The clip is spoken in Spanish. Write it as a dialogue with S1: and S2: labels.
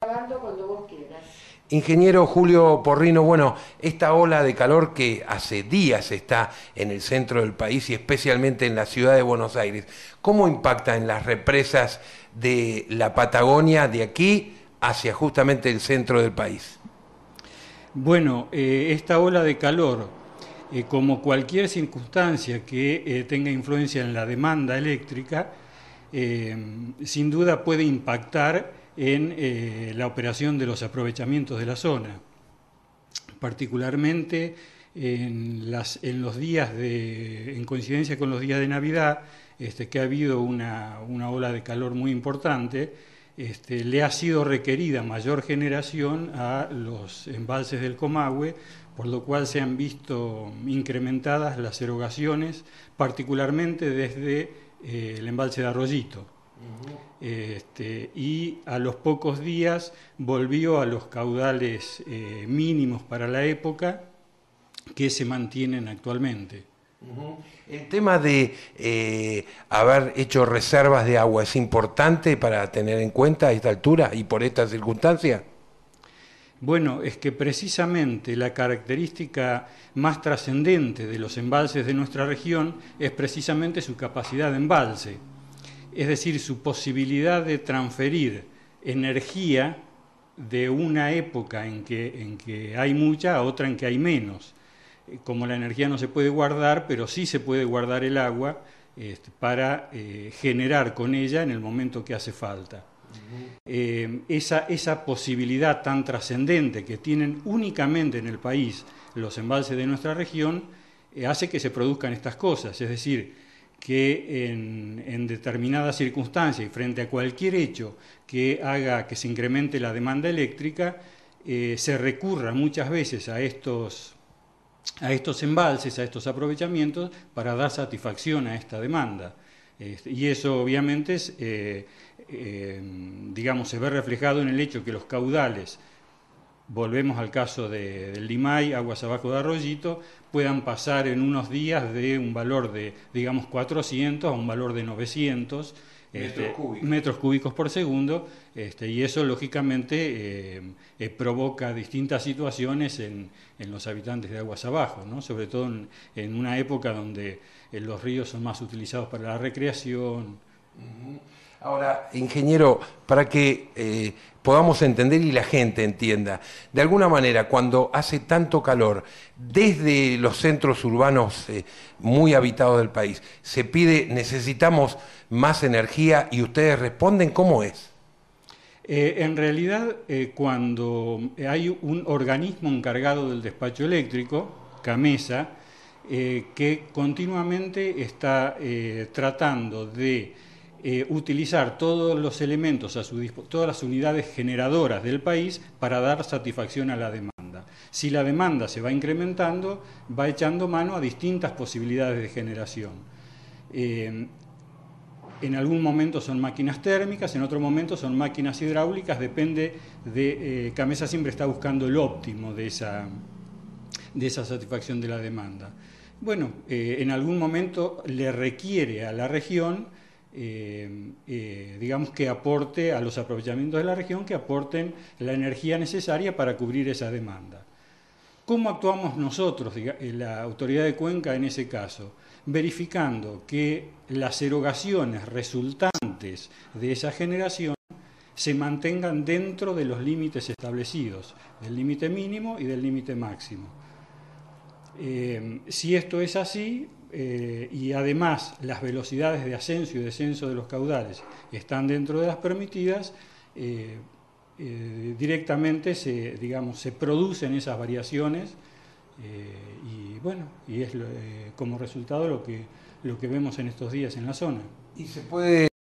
S1: Cuando vos quieras.
S2: Ingeniero Julio Porrino, bueno, esta ola de calor que hace días está en el centro del país y especialmente en la ciudad de Buenos Aires, ¿cómo impacta en las represas de la Patagonia de aquí hacia justamente el centro del país?
S3: Bueno, esta ola de calor, como cualquier circunstancia que tenga influencia en la demanda eléctrica, sin duda puede impactar en la operación de los aprovechamientos de la zona, particularmente en los días en coincidencia con los días de Navidad, que ha habido una ola de calor muy importante. Le ha sido requerida mayor generación a los embalses del Comahue, por lo cual se han visto incrementadas las erogaciones, particularmente desde el embalse de Arroyito. Y a los pocos días volvió a los caudales mínimos para la época que se mantienen actualmente.
S2: El tema de haber hecho reservas de agua es importante para tener en cuenta a esta altura y por esta circunstancia.
S3: Bueno, es que precisamente la característica más trascendente de los embalses de nuestra región es precisamente su capacidad de embalse, es decir, su posibilidad de transferir energía de una época en que hay mucha a otra en que hay menos. Como la energía no se puede guardar, pero sí se puede guardar el agua para generar con ella en el momento que hace falta. Esa posibilidad tan trascendente que tienen únicamente en el país los embalses de nuestra región hace que se produzcan estas cosas, es decir, que en determinadas circunstancias y frente a cualquier hecho que haga que se incremente la demanda eléctrica, se recurra muchas veces a estos embalses, a estos aprovechamientos, para dar satisfacción a esta demanda. Y eso obviamente digamos, se ve reflejado en el hecho que los caudales, volvemos al caso del Limay, aguas abajo de Arroyito, puedan pasar en unos días de un valor de, digamos, 400 a un valor de 900 metros cúbicos por segundo, y eso lógicamente provoca distintas situaciones en los habitantes de aguas abajo, ¿no? Sobre todo en una época donde los ríos son más utilizados para la recreación.
S2: Ahora, ingeniero, para que podamos entender y la gente entienda, de alguna manera, cuando hace tanto calor, desde los centros urbanos muy habitados del país, se pide, necesitamos más energía y ustedes responden, ¿cómo es?
S3: En realidad, cuando hay un organismo encargado del despacho eléctrico, CAMESA, que continuamente está tratando de utilizar todos los elementos, todas las unidades generadoras del país para dar satisfacción a la demanda. Si la demanda se va incrementando, va echando mano a distintas posibilidades de generación. En algún momento son máquinas térmicas, en otro momento son máquinas hidráulicas, depende de... CAMESA siempre está buscando el óptimo de esa satisfacción de la demanda. Bueno, en algún momento le requiere a la región digamos que aporte a los aprovechamientos de la región, que aporten la energía necesaria para cubrir esa demanda. ¿Cómo actuamos nosotros, la autoridad de Cuenca, en ese caso? Verificando que las erogaciones resultantes de esa generación se mantengan dentro de los límites establecidos, del límite mínimo y del límite máximo. Si esto es así, y además las velocidades de ascenso y descenso de los caudales están dentro de las permitidas, directamente se producen esas variaciones y bueno, y es como resultado lo que vemos en estos días en la zona.
S2: Y se puede